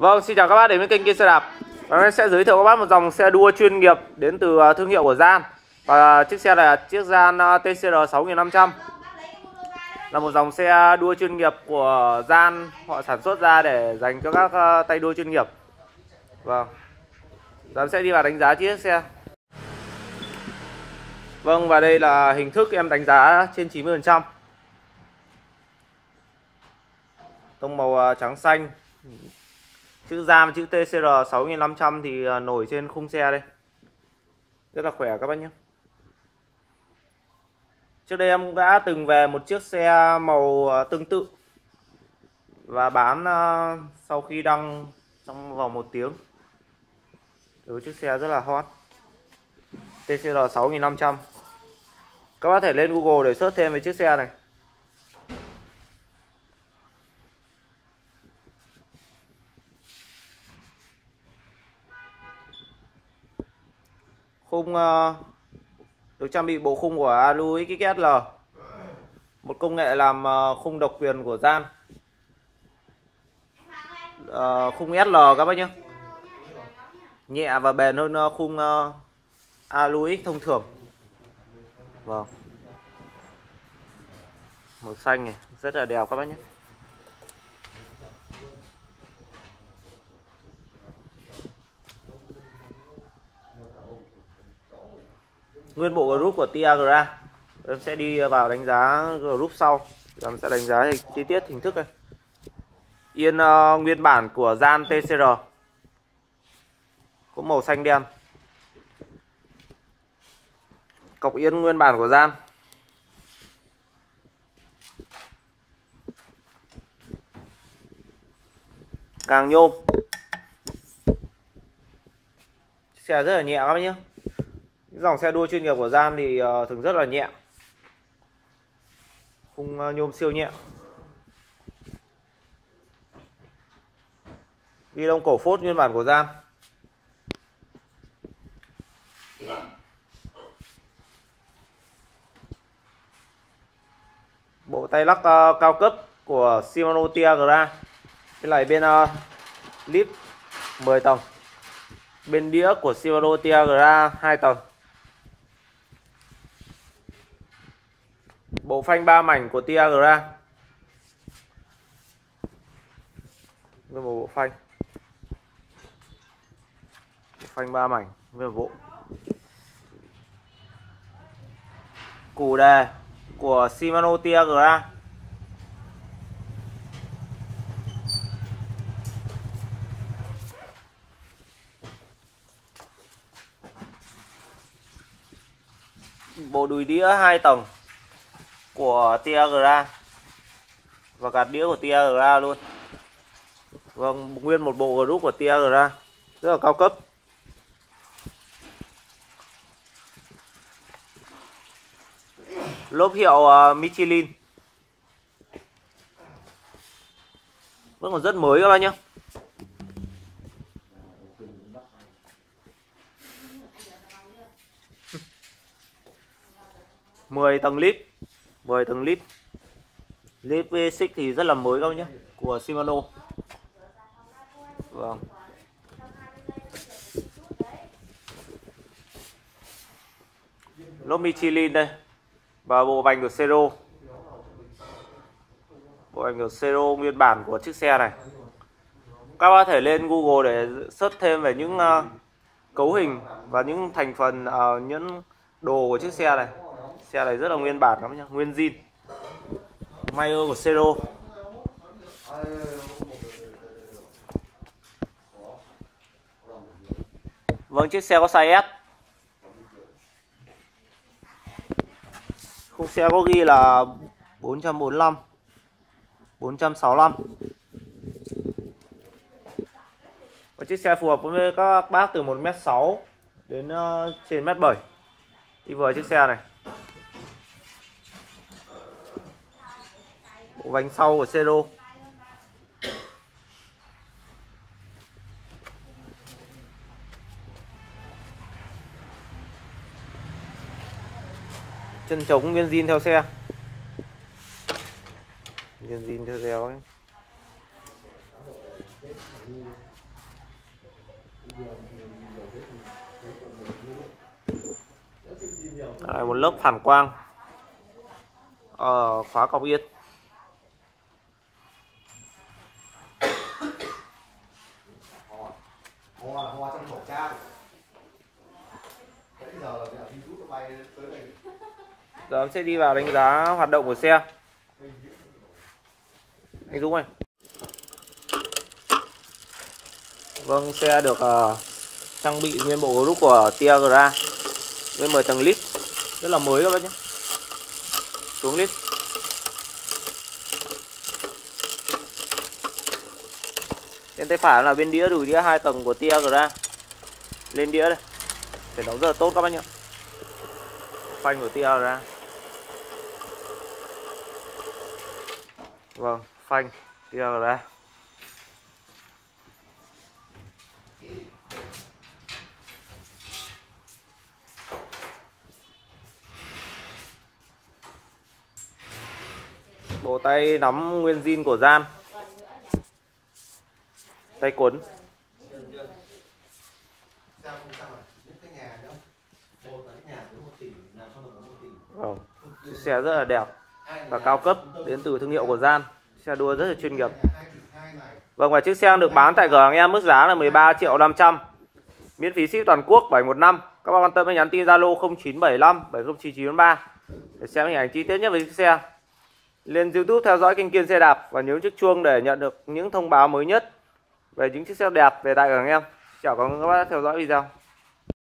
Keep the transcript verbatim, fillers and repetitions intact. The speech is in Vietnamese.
Vâng, xin chào các bác đến với kênh Kia Xe Đạp. Hôm nay sẽ giới thiệu các bác một dòng xe đua chuyên nghiệp đến từ thương hiệu của Gian. Và chiếc xe này là chiếc Gian tê xê rờ sáu nghìn năm trăm. Là một dòng xe đua chuyên nghiệp của Gian, họ sản xuất ra để dành cho các tay đua chuyên nghiệp. Vâng.咱sẽ đi vào đánh giá chiếc xe. Vâng, và đây là hình thức em đánh giá trên chín mươi phần trăm. Tông màu trắng xanh. Chữ Gian, chữ tê xê rờ sáu nghìn năm trăm thì nổi trên khung xe đây. Rất là khỏe các bác nhé. Trước đây em cũng đã từng về một chiếc xe màu tương tự và bán sau khi đăng trong vòng một tiếng. Đối chiếc xe rất là hot, tê xê rờ sáu nghìn năm trăm. Các bác có thể lên Google để search thêm về chiếc xe này. Khung uh, được trang bị bộ khung của Alu ích ét lờ, một công nghệ làm uh, khung độc quyền của Gian. Uh, khung ét lờ các bác nhé, nhẹ và bền hơn uh, khung uh, Alu X thông thường. Vâng, màu xanh này rất là đẹp các bác nhé. Nguyên bộ group của Tiagra. Em sẽ đi vào đánh giá group sau. Em sẽ đánh giá chi tiết hình thức này. Yên uh, nguyên bản của Gian tê xê rờ có màu xanh đen. Cọc yên nguyên bản của Gian. Càng nhôm. Xe rất là nhẹ các bác nhé. Những dòng xe đua chuyên nghiệp của Gian thì uh, thường rất là nhẹ. Khung uh, nhôm siêu nhẹ. Ghi lông cổ phốt nguyên bản của Gian. Bộ tay lắc uh, cao cấp của Shimano Tiagra. Cái này bên uh, lip mười tầng. Bên đĩa của Shimano Tiagra hai tầng. Bộ phanh ba mảnh của Tiagra. Với một bộ phanh. Bộ phanh ba mảnh với một bộ. Củ đề của Shimano Tiagra. Bộ đùi đĩa hai tầng của Tiagra và gạt đĩa của Tiagra luôn. Vâng, nguyên một bộ group của Tiagra rất là cao cấp. Lốp hiệu uh, Michelin. Vẫn còn rất mới các bác nhé. mười tầng lip, mười tầng lip. Lip vê sáu thì rất là mới các bác nhé, của Shimano. Vâng. Lốp Michelin đây. Và bộ bánh của Zero. Bộ bánh của Zero nguyên bản của chiếc xe này. Các bác có thể lên Google để search thêm về những uh, cấu hình và những thành phần, uh, những đồ của chiếc xe này. Xe này rất là nguyên bản các bác nhé, nguyên zin. Mayer của Zero. Vâng, chiếc xe có size S. Khung xe có ghi là bốn trăm bốn mươi lăm, bốn trăm sáu mươi lăm. Và chiếc xe phù hợp với các bác từ một mét sáu đến uh, trên mét bảy đi với chiếc xe này. Bộ vành sau của Zero. Chân trống nguyên zin theo xe. Nguyên zin theo xe ấy. Này một lớp phản quang, ờ, khóa cọc yên. Hoa là hoa trong khẩu trang. Bây giờ là virus bay tới đây. Giờ em sẽ đi vào đánh giá hoạt động của xe. Anh Dũng ơi. Vâng, xe được uh, trang bị nguyên bộ group của Tiagra với mười tầng lít, rất là mới các bác nhé. Xuống lít. Trên tay phải là bên đĩa, đùi đĩa hai tầng của Tiagra. Lên đĩa đây. Để đóng rất là tốt các bác nhé. Phanh của Tiagra. Vâng, phanh Tiagra. Bộ tay nắm nguyên zin của Gian. Tay cuốn. Vâng, chiếc xe rất là đẹp và cao cấp, đến từ thương hiệu của Gian. Xe đua rất là chuyên nghiệp. Vâng, và chiếc xe được bán tại cửa hàng em mức giá là mười ba triệu năm trăm. Miễn phí ship toàn quốc bảy một năm. Các bác quan tâm hãy nhắn tin Zalo không chín bảy năm bảy không chín chín ba để xem hình ảnh chi tiết nhất về chiếc xe. Lên YouTube theo dõi kênh Kiên Xe Đạp và nhớ chiếc chuông để nhận được những thông báo mới nhất về những chiếc xe đẹp về tại cửa hàng em. Chào các bác theo dõi video.